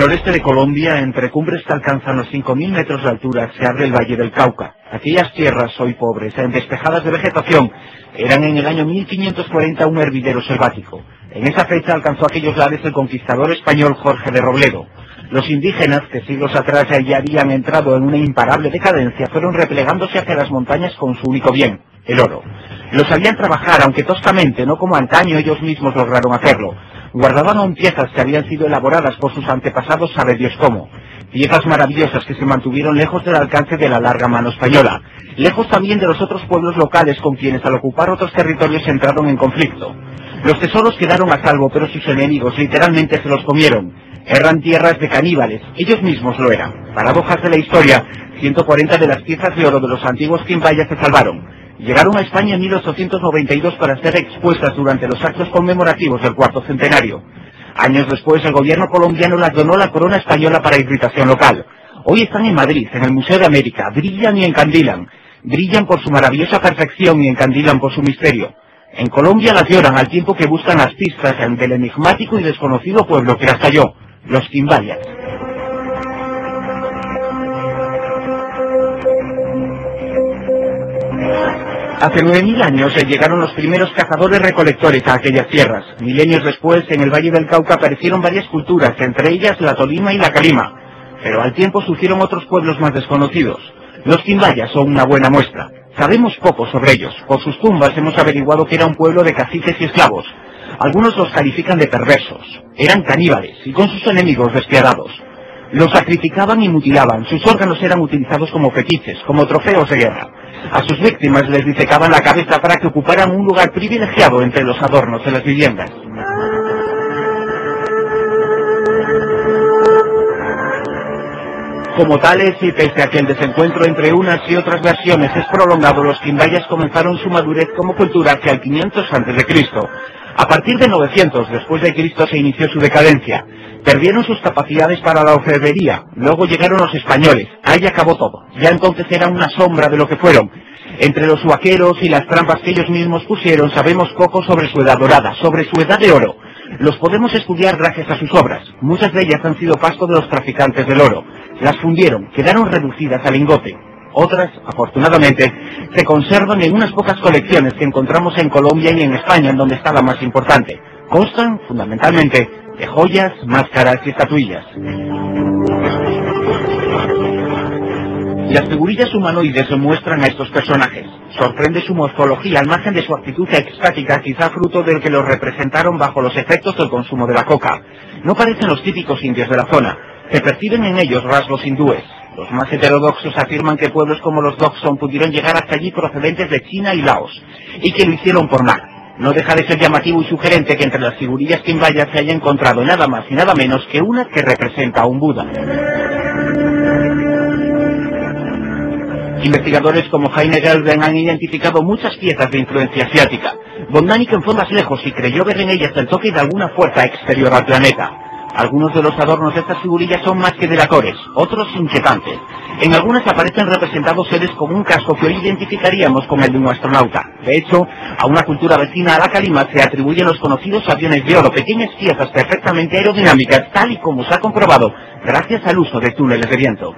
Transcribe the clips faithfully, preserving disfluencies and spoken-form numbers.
noreste de Colombia, entre cumbres que alcanzan los cinco mil metros de altura, se abre el Valle del Cauca. Aquellas tierras, hoy pobres, despejadas de vegetación, eran en el año mil quinientos cuarenta un hervidero selvático. En esa fecha alcanzó aquellos lares el conquistador español Jorge de Robledo. Los indígenas, que siglos atrás ya habían entrado en una imparable decadencia, fueron replegándose hacia las montañas con su único bien, el oro. Lo sabían trabajar, aunque toscamente, no como antaño ellos mismos lograron hacerlo. Guardaban aún piezas que habían sido elaboradas por sus antepasados, sabe Dios cómo. Piezas maravillosas que se mantuvieron lejos del alcance de la larga mano española. Lejos también de los otros pueblos locales con quienes al ocupar otros territorios entraron en conflicto. Los tesoros quedaron a salvo, pero sus enemigos literalmente se los comieron. Eran tierras de caníbales, ellos mismos lo eran. Paradojas de la historia, ciento cuarenta de las piezas de oro de los antiguos quimbayas se salvaron. Llegaron a España en mil ochocientos noventa y dos para ser expuestas durante los actos conmemorativos del cuarto centenario. Años después, el gobierno colombiano las donó a la corona española para irritación local. Hoy están en Madrid, en el Museo de América, brillan y encandilan. Brillan por su maravillosa perfección y encandilan por su misterio. En Colombia las lloran al tiempo que buscan las pistas del enigmático y desconocido pueblo que las cayó, los quimbayas. Hace nueve mil años llegaron los primeros cazadores-recolectores a aquellas tierras. Milenios después, en el Valle del Cauca aparecieron varias culturas, entre ellas la Tolima y la Calima. Pero al tiempo surgieron otros pueblos más desconocidos. Los quimbayas son una buena muestra. Sabemos poco sobre ellos. Por sus tumbas hemos averiguado que era un pueblo de caciques y esclavos. Algunos los califican de perversos. Eran caníbales y con sus enemigos despiadados. Los sacrificaban y mutilaban. Sus órganos eran utilizados como fetiches, como trofeos de guerra. A sus víctimas les disecaban la cabeza para que ocuparan un lugar privilegiado entre los adornos de las viviendas. Como tales, y pese a que el desencuentro entre unas y otras versiones es prolongado, los quimbayas comenzaron su madurez como cultura hacia el quinientos antes de Cristo. A partir de novecientos después de Cristo se inició su decadencia. Perdieron sus capacidades para la orfebrería. Luego llegaron los españoles. Ahí acabó todo. Ya entonces eran una sombra de lo que fueron. Entre los huaqueros y las trampas que ellos mismos pusieron, sabemos poco sobre su edad dorada, sobre su edad de oro. Los podemos estudiar gracias a sus obras. Muchas de ellas han sido pasto de los traficantes del oro. Las fundieron, quedaron reducidas a lingote. Otras, afortunadamente, se conservan en unas pocas colecciones que encontramos en Colombia y en España, en donde está la más importante. Constan, fundamentalmente, de joyas, máscaras y estatuillas. Las figurillas humanoides muestran a estos personajes. Sorprende su morfología al margen de su actitud extática, quizá fruto del que los representaron bajo los efectos del consumo de la coca. No parecen los típicos indios de la zona. Se perciben en ellos rasgos hindúes. Los más heterodoxos afirman que pueblos como los Dokson pudieron llegar hasta allí procedentes de China y Laos, y que lo hicieron por mar. No deja de ser llamativo y sugerente que entre las figurillas quimbayas se haya encontrado nada más y nada menos que una que representa a un Buda. Investigadores como Heine Gelden han identificado muchas piezas de influencia asiática. Von Däniken fue más lejos y creyó ver en ellas el toque de alguna fuerza exterior al planeta. Algunos de los adornos de estas figurillas son más que delatores, otros inquietantes. En algunas aparecen representados seres con un casco que hoy identificaríamos con el de un astronauta. De hecho, a una cultura vecina a la Calima se atribuyen los conocidos aviones de oro, pequeñas piezas perfectamente aerodinámicas, tal y como se ha comprobado gracias al uso de túneles de viento.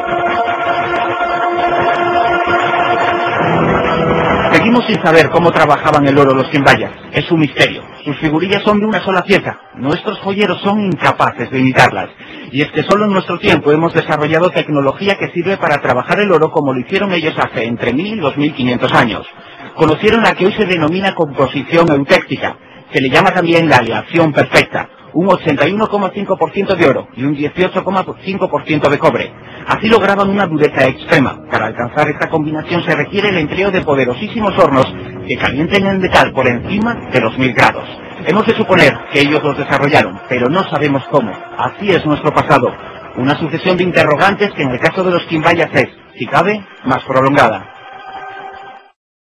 Seguimos sin saber cómo trabajaban el oro los quimbayas. Es un misterio. Sus figurillas son de una sola pieza. Nuestros joyeros son incapaces de imitarlas. Y es que solo en nuestro tiempo hemos desarrollado tecnología que sirve para trabajar el oro como lo hicieron ellos hace entre mil y dos mil quinientos años. Conocieron la que hoy se denomina composición eutéctica. Se le llama también la aleación perfecta. Un ochenta y uno coma cinco por ciento de oro y un dieciocho coma cinco por ciento de cobre. Así lograban una dureza extrema. Para alcanzar esta combinación se requiere el empleo de poderosísimos hornos que calienten el metal por encima de los mil grados. Hemos de suponer que ellos los desarrollaron, pero no sabemos cómo. Así es nuestro pasado. Una sucesión de interrogantes que en el caso de los quimbayas es, si cabe, más prolongada.